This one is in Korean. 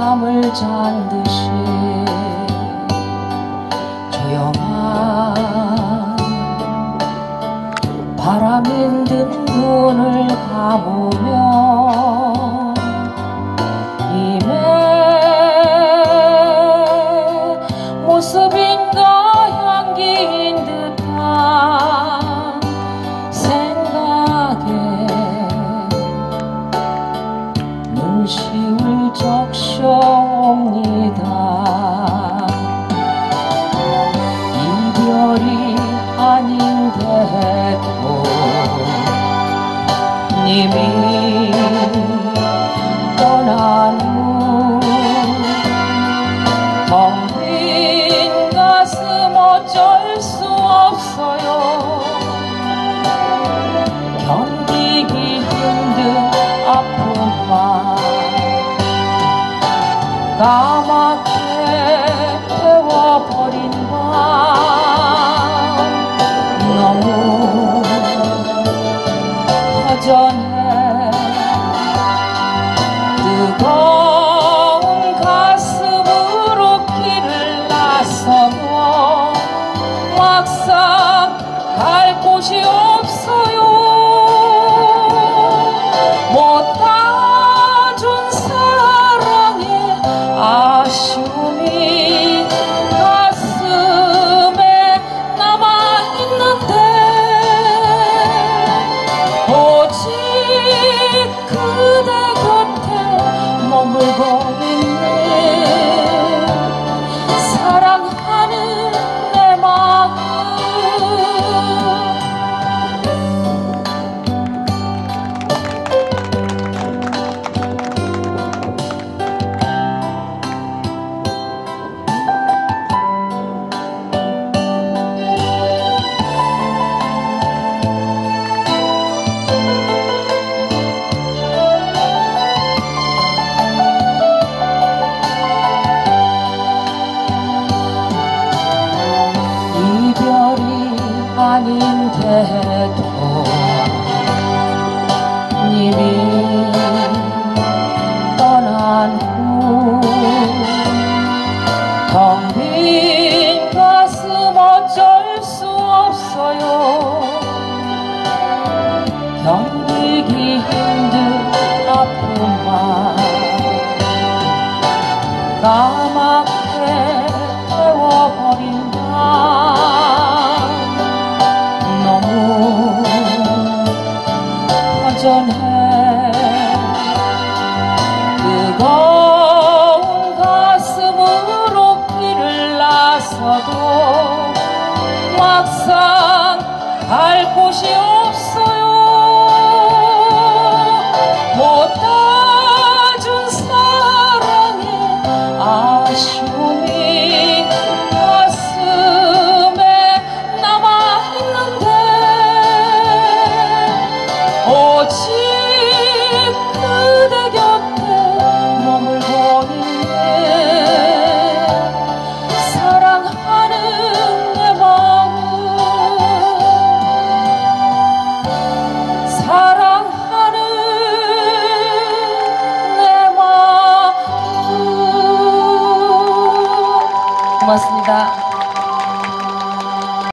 잠을 잔 듯이 조용한 바람인 듯 눈을 감으며 이내 모습인가 향기인 듯한 생각에 눈시울 적셔옵니다. 이별이 아닌데도 님이 떠난 후 텅 빈 가슴 어쩔 수 없어요. 견디기 힘든 아픔만 까맣게 태워버린 밤 너무 허전해. 뜨거운 가슴으로 길을 나서도 막상 갈 곳이 없어요. 못 따준 사랑의 아쉬움이 가슴에 남아있는데 오직 그대 곁에 머물고 있는 사랑하는 내 마음. 이별이 아닌데도 님이 떠난 후 텅 빈 가슴 어쩔 수 없어요. 견디기 힘든 아픔만 까맣게 태워버린 밤 너무 허전해. 뜨거운 가슴으로 길을 나서도 막상